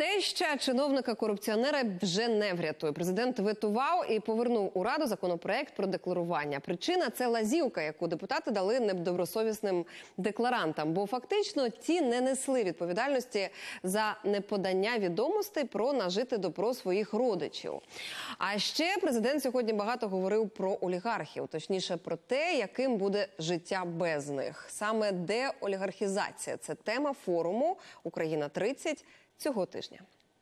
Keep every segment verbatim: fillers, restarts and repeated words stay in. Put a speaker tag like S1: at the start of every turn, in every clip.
S1: Теща чиновника-корупціонера вже не врятує. Президент ветував і повернув у Раду законопроект про декларування. Причина – це лазівка, яку депутати дали недобросовісним декларантам. Бо фактично ті не несли відповідальності за неподання відомостей про нажите добро своїх родичів. А ще президент сьогодні багато говорив про олігархів. Точніше, про те, яким буде життя без них. Саме деолігархізація – це тема форуму «Україна-тридцять» цього тижня.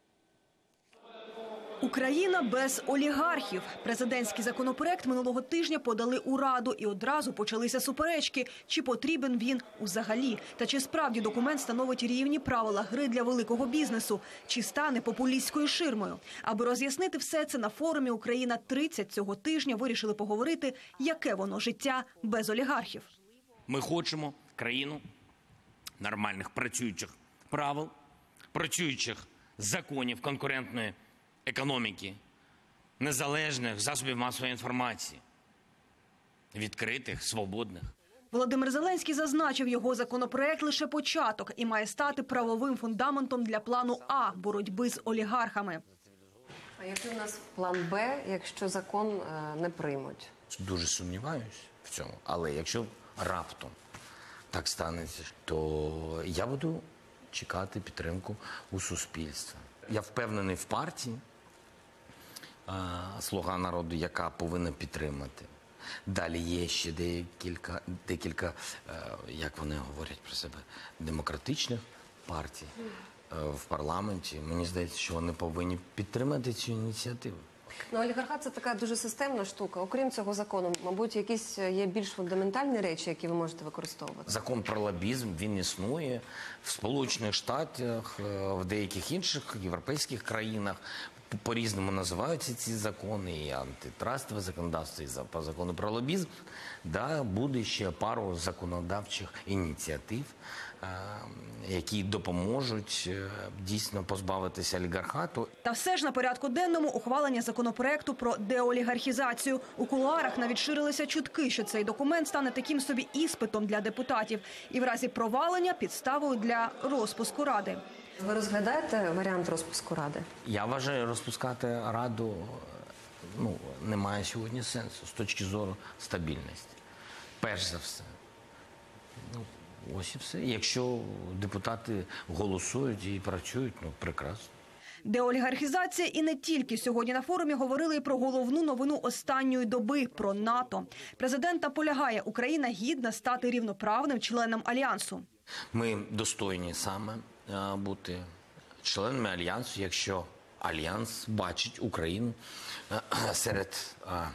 S2: Україна без олігархів. Президентський законопроект минулого тижня подали у Раду. І одразу почалися суперечки, чи потрібен він взагалі. Та чи справді документ становить рівні правила гри для великого бізнесу. Чи стане популістською ширмою. Аби роз'яснити все це на форумі «Україна-тридцять» цього тижня вирішили поговорити, яке воно життя без олігархів.
S3: Ми хочемо країну нормальних працюючих правил, працюючих законів конкурентної економіки, незалежних засобів масової інформації, відкритих, свободних.
S2: Володимир Зеленський зазначив, його законопроект – лише початок і має стати правовим фундаментом для плану А – боротьби з олігархами.
S1: А який у нас план Б, якщо закон не приймуть?
S3: Дуже сумніваюсь в цьому, але якщо раптом так станеться, то я буду чекати підтримку у суспільства. Я впевнений в партії «Слуга народу», яка повинна підтримати. Далі є ще декілька, декілька, як вони говорять про себе, демократичних партій в парламенті. Мені здається, що вони повинні підтримати цю ініціативу.
S1: Ну, олігархат – це така дуже системна штука. Окрім цього закону, мабуть, якісь є більш фундаментальні речі, які ви можете використовувати?
S3: Закон про лобізм, він існує в Сполучених Штатах, в деяких інших європейських країнах. По-різному називаються ці закони, і антитрастове законодавство, і по закону про лобізм. Да, буде ще пару законодавчих ініціатив, які допоможуть дійсно позбавитися олігархату.
S2: Та все ж на порядку денному ухвалення законопроекту про деолігархізацію. У кулуарах навіть ширилися чутки, що цей документ стане таким собі іспитом для депутатів. І в разі провалення підставою для розпуску Ради.
S1: Ви розглядаєте варіант розпуску Ради?
S3: Я вважаю, розпускати Раду ну, немає сьогодні сенсу з точки зору стабільності. Перш за все. Ну, ось і все. Якщо депутати голосують і працюють, ну, прекрасно.
S2: Деолігархізація і не тільки. Сьогодні на форумі говорили і про головну новину останньої доби – про НАТО. Президент наполягає, Україна гідна стати рівноправним членом Альянсу.
S3: Ми достойні саме бути членами Альянсу, якщо Альянс бачить Україну серед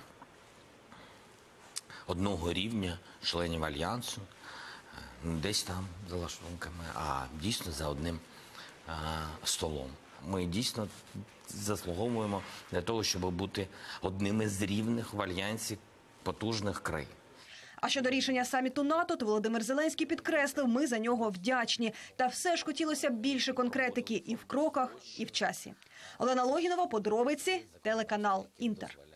S3: одного рівня членів Альянсу, десь там за лаштунками, а дійсно за одним столом. Ми дійсно заслуговуємо для того, щоб бути одним із рівних в Альянсі потужних країн.
S2: А щодо рішення саміту НАТО, то Володимир Зеленський підкреслив, ми за нього вдячні. Та все ж хотілося б більше конкретики і в кроках, і в часі. Олена Логінова, подробиці, телеканал «Інтер».